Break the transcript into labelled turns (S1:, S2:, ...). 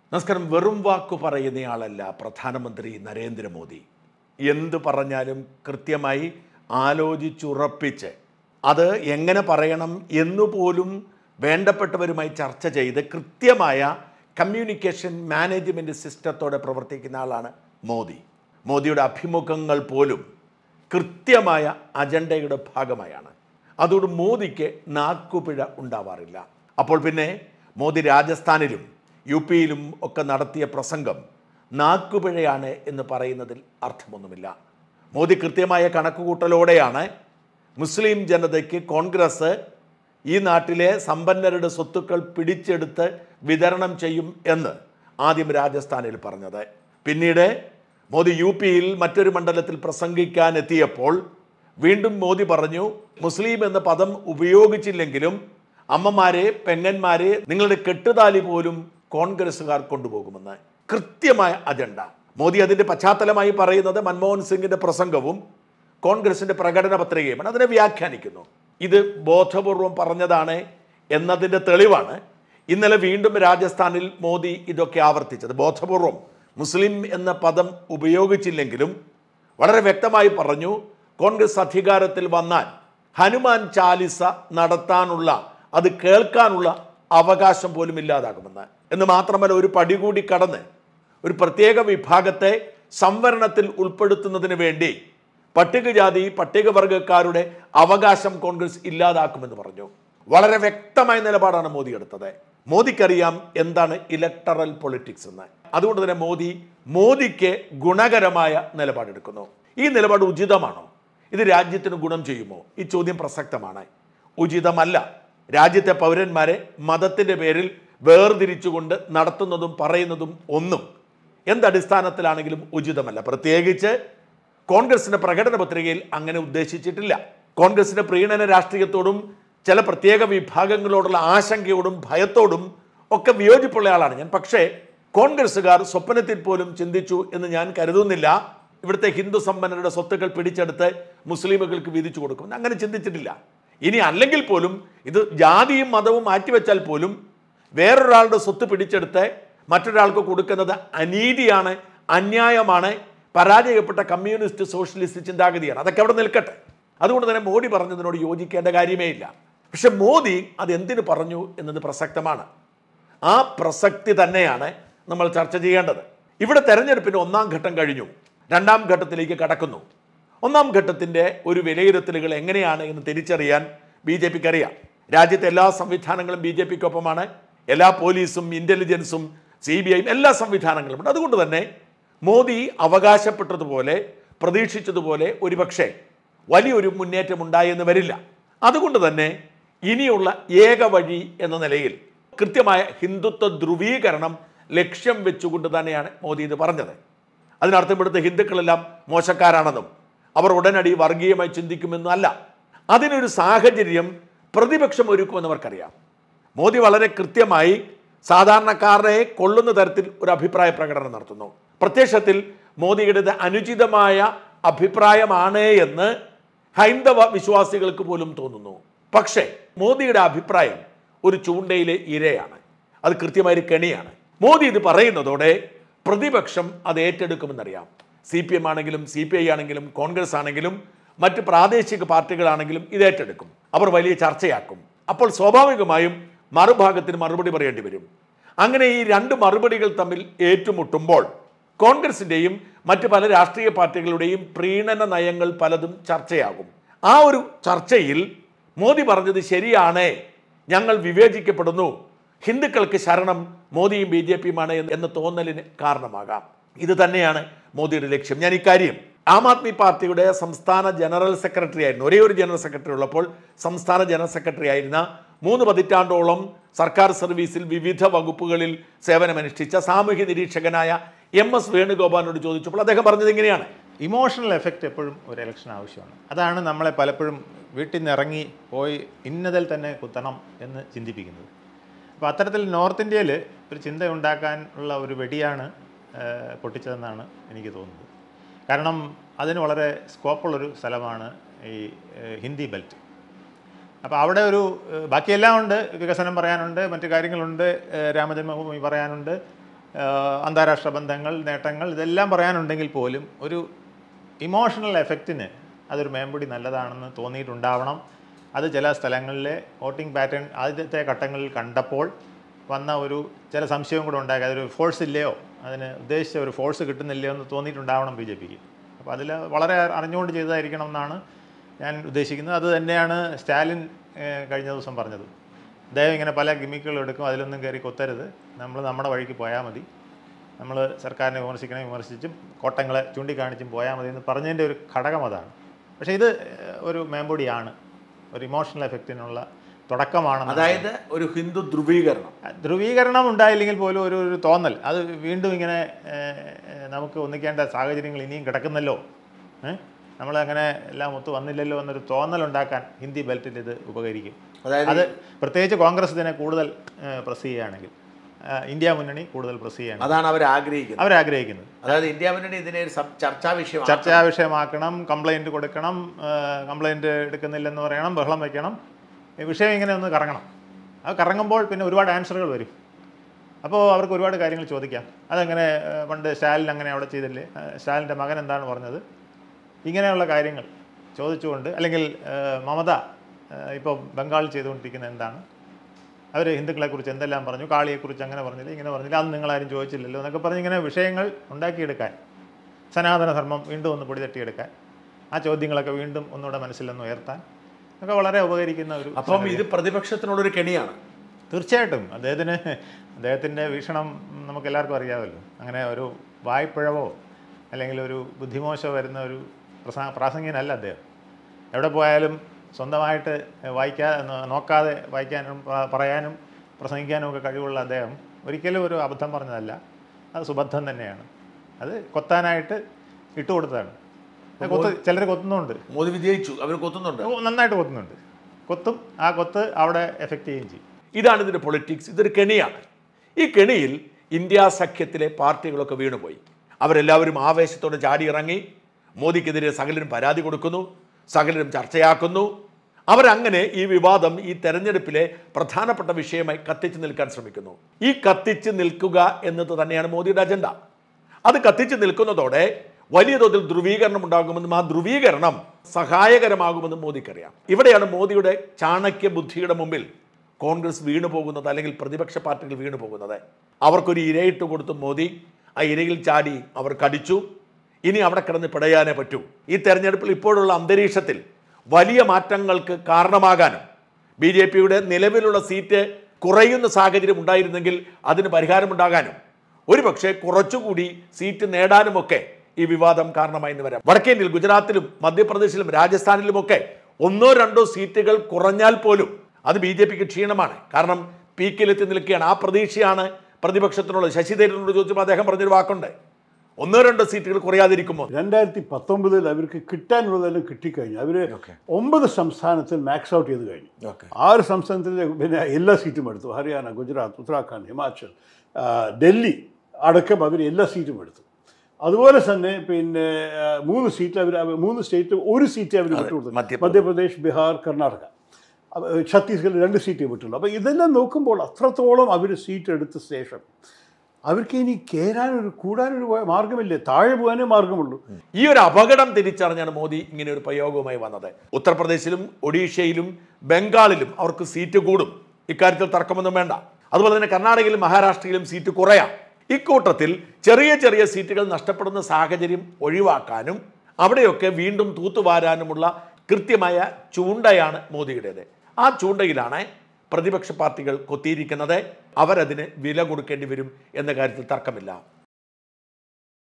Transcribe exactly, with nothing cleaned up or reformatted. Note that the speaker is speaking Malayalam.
S1: നമസ്കാരം. വെറും വാക്കു പറയുന്നയാളല്ല പ്രധാനമന്ത്രി നരേന്ദ്രമോദി. എന്ത് പറഞ്ഞാലും കൃത്യമായി ആലോചിച്ചുറപ്പിച്ച് അത് എങ്ങനെ പറയണം എന്നുപോലും വേണ്ടപ്പെട്ടവരുമായി ചർച്ച ചെയ്ത് കൃത്യമായ കമ്മ്യൂണിക്കേഷൻ മാനേജ്മെൻറ്റ് സിസ്റ്റത്തോടെ പ്രവർത്തിക്കുന്ന ആളാണ് മോദി. മോദിയുടെ അഭിമുഖങ്ങൾ പോലും കൃത്യമായ അജണ്ടയുടെ ഭാഗമായാണ്. അതുകൊണ്ട് മോദിക്ക് നാക്കുപിഴ ഉണ്ടാവാറില്ല. അപ്പോൾ പിന്നെ മോദി രാജസ്ഥാനിലും യു പിയിലും ഒക്കെ നടത്തിയ പ്രസംഗം നാക്കുപിഴയാണ് എന്ന് പറയുന്നതിൽ അർത്ഥമൊന്നുമില്ല. മോദി കൃത്യമായ കണക്കുകൂട്ടലോടെയാണ് മുസ്ലിം ജനതയ്ക്ക് കോൺഗ്രസ് ഈ നാട്ടിലെ സമ്പന്നരുടെ സ്വത്തുക്കൾ പിടിച്ചെടുത്ത് വിതരണം ചെയ്യും എന്ന് ആദ്യം രാജസ്ഥാനിൽ പറഞ്ഞത്. പിന്നീട് മോദി യു പിയിൽ മറ്റൊരു മണ്ഡലത്തിൽ പ്രസംഗിക്കാൻ എത്തിയപ്പോൾ വീണ്ടും മോദി പറഞ്ഞു, മുസ്ലിം എന്ന പദം ഉപയോഗിച്ചില്ലെങ്കിലും അമ്മമാരെ, പെങ്ങന്മാരെ, നിങ്ങളുടെ കെട്ടുതാലി പോലും കോൺഗ്രസ്സുകാർ കൊണ്ടുപോകുമെന്ന്. കൃത്യമായ അജണ്ട. മോദി അതിൻ്റെ പശ്ചാത്തലമായി പറയുന്നത് മൻമോഹൻ സിംഗിൻ്റെ പ്രസംഗവും കോൺഗ്രസിൻ്റെ പ്രകടന പത്രികയുമാണ്. അതിനെ വ്യാഖ്യാനിക്കുന്നു. ഇത് ബോധപൂർവം പറഞ്ഞതാണ് എന്നതിൻ്റെ തെളിവാണ് ഇന്നലെ വീണ്ടും രാജസ്ഥാനിൽ മോദി ഇതൊക്കെ ആവർത്തിച്ചത്. ബോധപൂർവം മുസ്ലിം എന്ന പദം ഉപയോഗിച്ചില്ലെങ്കിലും വളരെ വ്യക്തമായി പറഞ്ഞു, കോൺഗ്രസ് അധികാരത്തിൽ വന്നാൽ ഹനുമാൻ ചാലിസ നടത്താനുള്ള, അത് കേൾക്കാനുള്ള അവകാശം പോലും ഇല്ലാതാകുമെന്ന്. എന്ന് മാത്രമല്ല, ഒരു പടി കൂടി കടന്ന് ഒരു പ്രത്യേക വിഭാഗത്തെ സംവരണത്തിൽ ഉൾപ്പെടുത്തുന്നതിന് വേണ്ടി പട്ടികജാതി പട്ടികവർഗക്കാരുടെ അവകാശം കോൺഗ്രസ് ഇല്ലാതാക്കുമെന്ന് പറഞ്ഞു. വളരെ വ്യക്തമായ നിലപാടാണ് മോദി എടുത്തത്. മോദിക്കറിയാം എന്താണ് ഇലക്ടറൽ പൊളിറ്റിക്സ് എന്ന്. അതുകൊണ്ട് തന്നെ മോദി മോദിക്ക് ഗുണകരമായ നിലപാടെടുക്കുന്നു. ഈ നിലപാട് ഉചിതമാണോ? ഇത് രാജ്യത്തിന് ഗുണം ചെയ്യുമോ? ഈ ചോദ്യം പ്രസക്തമാണ്. ഉചിതമല്ല. രാജ്യത്തെ പൗരന്മാരെ മതത്തിൻ്റെ പേരിൽ വേർതിരിച്ചുകൊണ്ട് നടത്തുന്നതും പറയുന്നതും ഒന്നും എന്തടിസ്ഥാനത്തിലാണെങ്കിലും ഉചിതമല്ല. പ്രത്യേകിച്ച് കോൺഗ്രസിൻ്റെ പ്രകടന പത്രികയിൽ അങ്ങനെ ഉദ്ദേശിച്ചിട്ടില്ല. കോൺഗ്രസിൻ്റെ പ്രീണന രാഷ്ട്രീയത്തോടും ചില പ്രത്യേക വിഭാഗങ്ങളോടുള്ള ആശങ്കയോടും ഭയത്തോടും ഒക്കെ വിയോജിപ്പുള്ള ആളാണ് ഞാൻ. പക്ഷേ കോൺഗ്രസ്സുകാർ സ്വപ്നത്തിൽ പോലും ചിന്തിച്ചു എന്ന് ഞാൻ കരുതുന്നില്ല ഇവിടുത്തെ ഹിന്ദു സമ്പന്നരുടെ സ്വത്തുക്കൾ പിടിച്ചെടുത്ത് മുസ്ലിമുകൾക്ക് വീതിച്ചു കൊടുക്കുമെന്ന്. അങ്ങനെ ചിന്തിച്ചിട്ടില്ല. ഇനി അല്ലെങ്കിൽ പോലും ഇത് ജാതിയും മതവും മാറ്റിവെച്ചാൽ പോലും വേറൊരാളുടെ സ്വത്ത് പിടിച്ചെടുത്ത് മറ്റൊരാൾക്ക് കൊടുക്കുന്നത് അനീതിയാണ്, അന്യായമാണ്, പരാജയപ്പെട്ട കമ്മ്യൂണിസ്റ്റ് സോഷ്യലിസ്റ്റ് ചിന്താഗതിയാണ്. അതൊക്കെ അവിടെ നിൽക്കട്ടെ. അതുകൊണ്ട് തന്നെ മോദി പറഞ്ഞതിനോട് യോജിക്കേണ്ട കാര്യമേ ഇല്ല. പക്ഷെ മോദി അത് എന്തിനു പറഞ്ഞു എന്നത് പ്രസക്തമാണ്. ആ പ്രസക്തി തന്നെയാണ് നമ്മൾ ചർച്ച ചെയ്യേണ്ടത്. ഇവിടെ തെരഞ്ഞെടുപ്പിൻ്റെ ഒന്നാം ഘട്ടം കഴിഞ്ഞു, രണ്ടാം ഘട്ടത്തിലേക്ക് കടക്കുന്നു. ഒന്നാം ഘട്ടത്തിൻ്റെ ഒരു വിലയിരുത്തലുകൾ എങ്ങനെയാണ് എന്ന് തിരിച്ചറിയാൻ ബി ജെ പിക്ക് അറിയാം. രാജ്യത്തെ എല്ലാ സംവിധാനങ്ങളും ബി ജെ പിക്കൊപ്പമാണ്. എല്ലാ പോലീസും ഇൻ്റലിജൻസും സി ബി ഐയും എല്ലാ സംവിധാനങ്ങളുമുണ്ട്. അതുകൊണ്ട് തന്നെ മോദി അവകാശപ്പെട്ടതുപോലെ പ്രതീക്ഷിച്ചതുപോലെ ഒരുപക്ഷെ വലിയൊരു മുന്നേറ്റം ഉണ്ടായെന്ന് വരില്ല. അതുകൊണ്ട് തന്നെ ഇനിയുള്ള ഏക വഴി എന്ന നിലയിൽ കൃത്യമായ ഹിന്ദുത്വ ധ്രുവീകരണം ലക്ഷ്യം വെച്ചുകൊണ്ട് തന്നെയാണ് മോദി ഇത് പറഞ്ഞത്. അതിനർത്ഥം ഇവിടുത്തെ ഹിന്ദുക്കളെല്ലാം മോശക്കാരാണെന്നും അവർ ഉടനടി വർഗീയമായി ചിന്തിക്കുമെന്നും അല്ല. അതിനൊരു സാഹചര്യം പ്രതിപക്ഷം ഒരുക്കുമെന്ന് അവർക്കറിയാം. മോദി വളരെ കൃത്യമായി സാധാരണക്കാരെ കൊള്ളുന്ന തരത്തിൽ ഒരു അഭിപ്രായ പ്രകടനം നടത്തുന്നു. പ്രത്യക്ഷത്തിൽ മോദിയുടേത് അനുചിതമായ അഭിപ്രായമാണ് എന്ന് ഹൈന്ദവ വിശ്വാസികൾക്ക് പോലും തോന്നുന്നു. പക്ഷേ മോദിയുടെ അഭിപ്രായം ഒരു ചൂണ്ടയിലെ ഇരയാണ്. അത് കൃത്യമായൊരു കെണിയാണ്. മോദി ഇത് പറയുന്നതോടെ പ്രതിപക്ഷം അത് ഏറ്റെടുക്കുമെന്നറിയാം. സി പി എം ആണെങ്കിലും സി പി ഐ ആണെങ്കിലും കോൺഗ്രസ് ആണെങ്കിലും മറ്റ് പ്രാദേശിക പാർട്ടികളാണെങ്കിലും ഇത് ഏറ്റെടുക്കും. അവർ വലിയ ചർച്ചയാക്കും. അപ്പോൾ സ്വാഭാവികമായും മറുഭാഗത്തിന് മറുപടി പറയേണ്ടി വരും. അങ്ങനെ ഈ രണ്ട് മറുപടികൾ തമ്മിൽ ഏറ്റുമുട്ടുമ്പോൾ കോൺഗ്രസിൻ്റെയും മറ്റ് പല രാഷ്ട്രീയ പാർട്ടികളുടെയും പ്രീണന നയങ്ങൾ പലതും ചർച്ചയാകും. ആ ഒരു ചർച്ചയിൽ മോദി പറഞ്ഞത് ശരിയാണ്, ഞങ്ങൾ വിവേചിക്കപ്പെടുന്നു, ഹിന്ദുക്കൾക്ക് ശരണം മോദിയും ബി ജെ പിയുമാണ് എന്ന തോന്നലിന് കാരണമാകാം. ഇത് തന്നെയാണ് മോദിയുടെ ലക്ഷ്യം. ഞാൻ ഇക്കാര്യം ആം ആദ്മി പാർട്ടിയുടെ സംസ്ഥാന ജനറൽ സെക്രട്ടറി ആയിരുന്നു, ഒരേ ഒരു ജനറൽ സെക്രട്ടറി ഉള്ളപ്പോൾ സംസ്ഥാന ജനറൽ സെക്രട്ടറി ആയിരുന്ന, മൂന്ന് പതിറ്റാണ്ടോളം സർക്കാർ സർവീസിൽ വിവിധ വകുപ്പുകളിൽ സേവനമനുഷ്ഠിച്ച സാമൂഹ്യ നിരീക്ഷകനായ എം എസ് വേണുഗോപാലിനോട് ചോദിച്ചപ്പോൾ അദ്ദേഹം പറഞ്ഞത് ഇങ്ങനെയാണ്:
S2: ഇമോഷണൽ എഫക്റ്റ് എപ്പോഴും ഒരു ഇലക്ഷൻ ആവശ്യമാണ്. അതാണ് നമ്മളെ പലപ്പോഴും വീട്ടിൽ നിന്ന് ഇറങ്ങി പോയി ഇന്നതിൽ തന്നെ കുത്തണം എന്ന് ചിന്തിപ്പിക്കുന്നത്. അപ്പോൾ അത്തരത്തിൽ നോർത്ത് ഇന്ത്യയിൽ ഒരു ചിന്ത ഉണ്ടാക്കാനുള്ള ഒരു വെടിയാണ് പൊട്ടിച്ചതെന്നാണ് എനിക്ക് തോന്നുന്നത്. കാരണം അതിന് വളരെ സ്കോപ്പുള്ളൊരു സ്ഥലമാണ് ഈ ഹിന്ദി ബെൽറ്റ്. അപ്പോൾ അവിടെ ഒരു ബാക്കിയെല്ലാം ഉണ്ട്, വികസനം പറയാനുണ്ട്, മറ്റു കാര്യങ്ങളുണ്ട്, രാമജന്മഭൂമി പറയാനുണ്ട്, അന്താരാഷ്ട്ര ബന്ധങ്ങൾ, നേട്ടങ്ങൾ ഇതെല്ലാം പറയാനുണ്ടെങ്കിൽ പോലും ഒരു ഇമോഷണൽ എഫക്റ്റിന് അതൊരു മേമ്പൊടി നല്ലതാണെന്ന് തോന്നിയിട്ടുണ്ടാവണം. അത് ചില സ്ഥലങ്ങളിലെ വോട്ടിംഗ് പാറ്റേൺ ആദ്യത്തെ ഘട്ടങ്ങളിൽ കണ്ടപ്പോൾ വന്ന ഒരു ചില സംശയവും കൂടെ ഉണ്ടാക്കി. അതൊരു ഫോഴ്സ് ഇല്ലയോ, അതിന് ഉദ്ദേശിച്ച ഒരു ഫോഴ്സ് കിട്ടുന്നില്ലയോ എന്ന് തോന്നിയിട്ടുണ്ടാവണം ബി ജെ പിക്ക്. അപ്പോൾ അതിൽ വളരെ അറിഞ്ഞുകൊണ്ട് ചെയ്തതായിരിക്കണം എന്നാണ് ഞാൻ ഉദ്ദേശിക്കുന്നത്. അത് തന്നെയാണ് സ്റ്റാലിൻ കഴിഞ്ഞ ദിവസം പറഞ്ഞത്. അദ്ദേഹം ഇങ്ങനെ പല ഗിമിക്കുകളും എടുക്കും, അതിലൊന്നും കയറി കൊത്തരുത്, നമ്മൾ നമ്മുടെ വഴിക്ക് പോയാൽ മതി, നമ്മൾ സർക്കാരിനെ വിമർശിക്കണേ വിമർശിച്ചും കോട്ടങ്ങളെ ചൂണ്ടിക്കാണിച്ചും പോയാൽ മതി എന്ന് പറഞ്ഞതിൻ്റെ ഒരു ഘടകം അതാണ്. പക്ഷേ ഇത് ഒരു മേമ്പൊടിയാണ്, ഒരു ഇമോഷണൽ എഫക്റ്റിനുള്ള തുടക്കമാണ്.
S1: അതായത് ഒരു ഹിന്ദു ധ്രുവീകരണം
S2: ധ്രുവീകരണം ഉണ്ടായില്ലെങ്കിൽ പോലും ഒരു ഒരു തോന്നൽ, അത് വീണ്ടും ഇങ്ങനെ നമുക്ക് ഒന്നിക്കേണ്ട സാഹചര്യങ്ങൾ ഇനിയും കിടക്കുന്നല്ലോ, നമ്മളങ്ങനെ എല്ലാം ഒത്തു വന്നില്ലല്ലോ എന്നൊരു തോന്നലുണ്ടാക്കാൻ ഹിന്ദി ബെൽറ്റിൽ ഇത് ഉപകരിക്കും. അത് പ്രത്യേകിച്ച് കോൺഗ്രസ് ഇതിനെ കൂടുതൽ പ്രസ് ചെയ്യുകയാണെങ്കിൽ, ഇന്ത്യ മുന്നണി കൂടുതൽ പ്രസ് ചെയ്യുകയാണ്.
S1: അതാണ് അവർ ആഗ്രഹിക്കുന്നത്
S2: അവരാഗ്രഹിക്കുന്നത്
S1: അതായത് ഇന്ത്യ മുന്നണി ഇതിനെ ഒരു ചർച്ചാ വിഷയം
S2: ചർച്ചാ വിഷയമാക്കണം, കംപ്ലൈൻറ്റ് കൊടുക്കണം, കംപ്ലൈൻറ്റ് എടുക്കുന്നില്ലെന്ന് പറയണം, ബഹളം വയ്ക്കണം, വിഷയം ഇങ്ങനെ ഒന്ന് കറങ്ങണം. അത് കറങ്ങുമ്പോൾ പിന്നെ ഒരുപാട് ആൻസറുകൾ വരും. അപ്പോൾ അവർക്ക് ഒരുപാട് കാര്യങ്ങൾ ചോദിക്കാം. അതങ്ങനെ പണ്ട് സ്റ്റാലിൻ അങ്ങനെ അവിടെ ചെയ്തില്ലേ, സ്റ്റാലിൻ്റെ മകൻ എന്താണ് പറഞ്ഞത്, ഇങ്ങനെയുള്ള കാര്യങ്ങൾ ചോദിച്ചുകൊണ്ട്, അല്ലെങ്കിൽ മമത ഇപ്പോൾ ബംഗാളിൽ ചെയ്തുകൊണ്ടിരിക്കുന്നത് എന്താണ്, അവർ ഹിന്ദുക്കളെക്കുറിച്ച് എന്തെല്ലാം പറഞ്ഞു, കാളിയെക്കുറിച്ച് അങ്ങനെ പറഞ്ഞില്ല, ഇങ്ങനെ പറഞ്ഞില്ല, അത് നിങ്ങളാരും ചോദിച്ചില്ലല്ലോ എന്നൊക്കെ പറഞ്ഞ് ഇങ്ങനെ വിഷയങ്ങൾ ഉണ്ടാക്കിയെടുക്കാൻ, സനാതനധർമ്മം വീണ്ടും ഒന്ന് പൊടിതട്ടിയെടുക്കാൻ, ആ ചോദ്യങ്ങളൊക്കെ വീണ്ടും ഒന്നുകൂടെ മനസ്സിലൊന്ന് ഉയർത്താൻ ഒക്കെ വളരെ ഉപകരിക്കുന്ന ഒരു.
S1: അപ്പം ഇത് പ്രതിപക്ഷത്തിനോടൊരു കെണിയാണ്.
S2: തീർച്ചയായിട്ടും അദ്ദേഹത്തിന് അദ്ദേഹത്തിൻ്റെ വീക്ഷണം നമുക്ക് എല്ലാവർക്കും അറിയാമല്ലോ. അങ്ങനെ ഒരു വായ്പിഴവോ അല്ലെങ്കിൽ ഒരു ബുദ്ധിമോശമോ വരുന്ന ഒരു പ്രസാ പ്രാസംഗികനല്ല അദ്ദേഹം. എവിടെ പോയാലും സ്വന്തമായിട്ട് വായിക്കാ നോക്കാതെ വായിക്കാനും പറയാനും പ്രസംഗിക്കാനും ഒക്കെ കഴിവുള്ള അദ്ദേഹം ഒരിക്കലും ഒരു അബദ്ധം പറഞ്ഞതല്ല, അത് സുബദ്ധം തന്നെയാണ്. അത് കൊത്താനായിട്ട് ഇട്ടുകൊടുത്തതാണ്. കൊത്ത് ചിലർ കൊത്തുന്നുണ്ട്.
S1: മോദി വിജയിച്ചു, അവർ കൊത്തുന്നുണ്ട്,
S2: നന്നായിട്ട് കൊത്തുന്നുണ്ട്, കൊത്തും. ആ കൊത്ത് അവിടെ എഫക്റ്റ് ചെയ്യുകയും ചെയ്യും.
S1: ഇതാണ് ഇതിൻ്റെ പൊളിറ്റിക്സ്. ഇതൊരു കെണിയാണ്. ഈ കെണിയിൽ ഇന്ത്യ സഖ്യത്തിലെ പാർട്ടികളൊക്കെ വീണുപോയി. അവരെല്ലാവരും ആവേശത്തോടെ ചാടിയിറങ്ങി മോദിക്കെതിരെ സകലരും പരാതി കൊടുക്കുന്നു, സകലരും ചർച്ചയാക്കുന്നു. അവരങ്ങനെ ഈ വിവാദം ഈ തെരഞ്ഞെടുപ്പിലെ പ്രധാനപ്പെട്ട വിഷയമായി കത്തിച്ചു നിൽക്കാൻ ശ്രമിക്കുന്നു. ഈ കത്തിച്ച് നിൽക്കുക എന്നത് തന്നെയാണ് മോദിയുടെ അജണ്ട. അത് കത്തിച്ച് നിൽക്കുന്നതോടെ വലിയ തോതിൽ ധ്രുവീകരണം ഉണ്ടാകുമെന്നും ആ ധ്രുവീകരണം സഹായകരമാകുമെന്നും മോദിക്കറിയാം. ഇവിടെയാണ് മോദിയുടെ ചാണക്യ ബുദ്ധിയുടെ മുമ്പിൽ കോൺഗ്രസ് വീണു പോകുന്നത്, അല്ലെങ്കിൽ പ്രതിപക്ഷ പാർട്ടികൾ വീണു പോകുന്നത്. അവർക്കൊരു ഇരയിട്ട് കൊടുത്തു മോദി, ആ ഇരയിൽ ചാടി അവർ കടിച്ചു. ഇനി അവിടെ കിടന്ന് പിടയാനേ പറ്റൂ. ഈ തെരഞ്ഞെടുപ്പിൽ ഇപ്പോഴുള്ള അന്തരീക്ഷത്തിൽ വലിയ മാറ്റങ്ങൾക്ക് കാരണമാകാനും ബി ജെ പിയുടെ നിലവിലുള്ള സീറ്റ് കുറയുന്ന സാഹചര്യം ഉണ്ടായിരുന്നെങ്കിൽ അതിന് പരിഹാരമുണ്ടാകാനും ഒരുപക്ഷെ കുറച്ചുകൂടി സീറ്റ് നേടാനുമൊക്കെ ഈ വിവാദം കാരണമായി എന്ന് വരാം. വടക്കേ ഇന്ത്യയിൽ ഗുജറാത്തിലും മധ്യപ്രദേശിലും രാജസ്ഥാനിലുമൊക്കെ ഒന്നോ രണ്ടോ സീറ്റുകൾ കുറഞ്ഞാൽ പോലും അത് ബി ജെ പിക്ക് ക്ഷീണമാണ്. കാരണം പീക്കിലെത്തി നിൽക്കുകയാണ്. ആ പ്രതീക്ഷയാണ് പ്രതിപക്ഷത്തിനുള്ളത്. ശശി തരൂരിനോട് ചോദിച്ചപ്പോൾ അദ്ദേഹം പറഞ്ഞൊരു വാക്കുണ്ട്, ഒന്നോ രണ്ടോ സീറ്റുകൾ കുറയാതിരിക്കുമോ.
S3: രണ്ടായിരത്തി പത്തൊമ്പതിൽ അവർക്ക് കിട്ടാനുള്ളതെല്ലാം കിട്ടിക്കഴിഞ്ഞു. അവർ ഒമ്പത് സംസ്ഥാനത്തിൽ മാക്സ് ഔട്ട് ചെയ്ത് കഴിഞ്ഞു. ആറ് സംസ്ഥാനത്തിൽ പിന്നെ എല്ലാ സീറ്റും എടുത്തു. ഹരിയാന, ഗുജറാത്ത്, ഉത്തരാഖണ്ഡ്, ഹിമാചൽ, ഡൽഹി അടക്കം അവർ എല്ലാ സീറ്റും എടുത്തു. അതുപോലെ തന്നെ പിന്നെ മൂന്ന് സീറ്റ് അവർ മൂന്ന് സ്റ്റേറ്റ് ഒരു സീറ്റ് അവർ വിട്ടുകൊടുത്തു. മധ്യപ്രദേശ്, ബീഹാർ, കർണാടക, ഛത്തീസ്ഗഡ് രണ്ട് സീറ്റ് വിട്ടുള്ളൂ. അപ്പോൾ ഇതെല്ലാം നോക്കുമ്പോൾ അത്രത്തോളം അവർ സീറ്റ് എടുത്ത ശേഷം അവർക്ക് ഇനി കയറാനൊരു കൂടാനൊരു മാർഗമില്ലേ, താഴെ പോകാനേ മാർഗമുള്ളൂ.
S1: ഈ ഒരു അപകടം തിരിച്ചറിഞ്ഞാണ് മോദി ഇങ്ങനെ ഒരു പ്രയോഗവുമായി വന്നത്. ഉത്തർപ്രദേശിലും ഒഡീഷയിലും ബംഗാളിലും അവർക്ക് സീറ്റ് കൂടും, ഇക്കാര്യത്തിൽ തർക്കമൊന്നും വേണ്ട. അതുപോലെ തന്നെ കർണാടകയിലും മഹാരാഷ്ട്രയിലും സീറ്റ് കുറയാം. ഇക്കൂട്ടത്തിൽ ചെറിയ ചെറിയ സീറ്റുകൾ നഷ്ടപ്പെടുന്ന സാഹചര്യം ഒഴിവാക്കാനും അവിടെയൊക്കെ വീണ്ടും തൂത്തുവാരാനുമുള്ള കൃത്യമായ ചൂണ്ടയാണ് മോദിയുടേത്. ആ ചൂണ്ടയിലാണ് പ്രതിപക്ഷ പാർട്ടികൾ കൊത്തിയിരിക്കുന്നത്. അവരതിന് വില കൊടുക്കേണ്ടി വരും എന്ന കാര്യത്തിൽ തർക്കമില്ല.